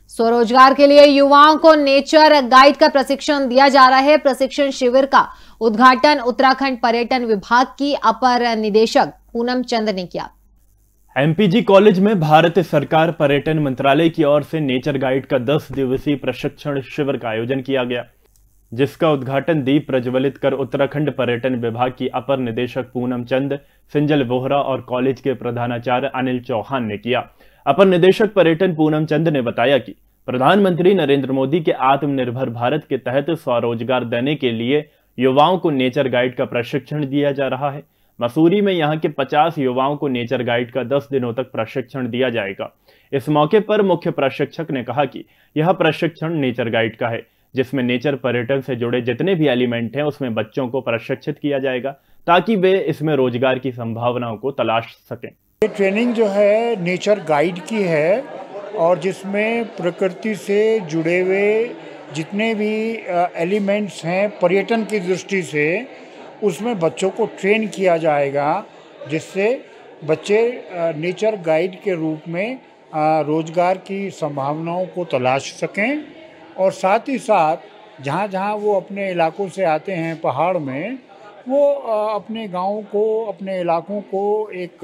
स्वरोजगार के लिए युवाओं को नेचर गाइड का प्रशिक्षण दिया जा रहा है। प्रशिक्षण शिविर का उद्घाटन उत्तराखंड पर्यटन विभाग की अपर निदेशक पूनम चंद ने किया। एमपीजी कॉलेज में भारत सरकार पर्यटन मंत्रालय की ओर से नेचर गाइड का 10 दिवसीय प्रशिक्षण शिविर का आयोजन किया गया, जिसका उद्घाटन दीप प्रज्वलित कर उत्तराखंड पर्यटन विभाग की अपर निदेशक पूनम चंद, सिंजल बोहरा और कॉलेज के प्रधानाचार्य अनिल चौहान ने किया। अपर निदेशक पर्यटन पूनम चंद ने बताया कि प्रधानमंत्री नरेंद्र मोदी के आत्मनिर्भर भारत के तहत स्वरोजगार देने के लिए युवाओं को नेचर गाइड का प्रशिक्षण दिया जा रहा है। मसूरी में यहां के 50 युवाओं को नेचर गाइड का 10 दिनों तक प्रशिक्षण दिया जाएगा। इस मौके पर मुख्य प्रशिक्षक ने कहा कि यह प्रशिक्षण नेचर गाइड का है, जिसमें नेचर पर्यटन से जुड़े जितने भी एलिमेंट हैं उसमें बच्चों को प्रशिक्षित किया जाएगा ताकि वे इसमें रोजगार की संभावनाओं को तलाश सकें। ये ट्रेनिंग जो है नेचर गाइड की है और जिसमें प्रकृति से जुड़े हुए जितने भी एलिमेंट्स हैं पर्यटन की दृष्टि से उसमें बच्चों को ट्रेन किया जाएगा, जिससे बच्चे नेचर गाइड के रूप में रोजगार की संभावनाओं को तलाश सकें और साथ ही साथ जहाँ जहाँ वो अपने इलाकों से आते हैं पहाड़ में, वो अपने गाँव को अपने इलाकों को एक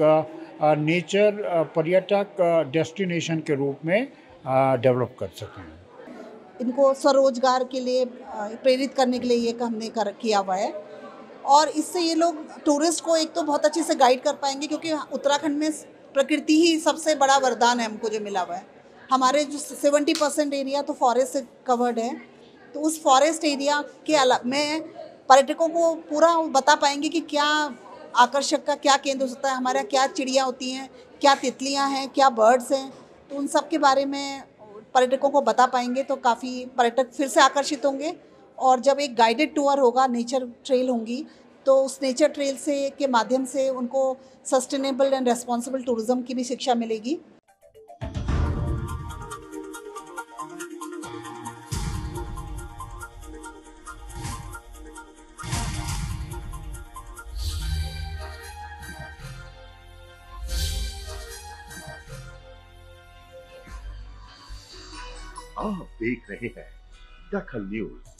नेचर पर्यटक डेस्टिनेशन के रूप में डेवलप कर सकें। इनको स्वरोजगार के लिए प्रेरित करने के लिए ये हमने किया हुआ है और इससे ये लोग टूरिस्ट को एक तो बहुत अच्छे से गाइड कर पाएंगे, क्योंकि उत्तराखंड में प्रकृति ही सबसे बड़ा वरदान है हमको जो मिला हुआ है। हमारे जो 70% एरिया तो फॉरेस्ट से कवर्ड है, तो उस फॉरेस्ट एरिया के अलग में पर्यटकों को पूरा बता पाएंगे कि क्या आकर्षक का क्या केंद्र होता है, हमारे क्या चिड़िया होती हैं, क्या तितलियां हैं, क्या बर्ड्स हैं, तो उन सब के बारे में पर्यटकों को बता पाएंगे तो काफ़ी पर्यटक फिर से आकर्षित होंगे। और जब एक गाइडेड टूर होगा, नेचर ट्रेल होंगी, तो उस नेचर ट्रेल से के माध्यम से उनको सस्टेनेबल एंड रेस्पॉन्सिबल टूरिज्म की भी शिक्षा मिलेगी। आप देख रहे हैं दखल न्यूज।